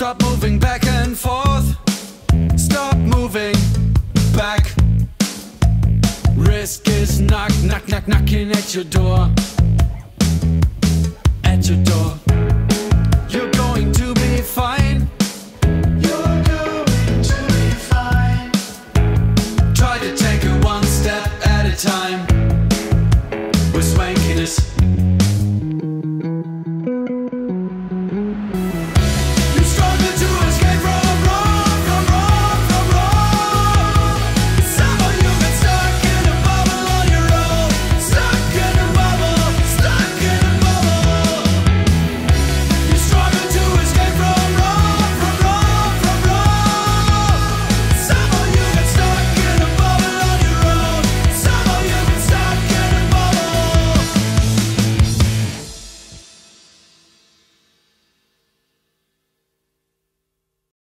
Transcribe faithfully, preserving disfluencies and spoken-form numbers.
Stop moving back and forth. Stop moving back. Risk is knock, knock, knock, knocking at your door. At your door.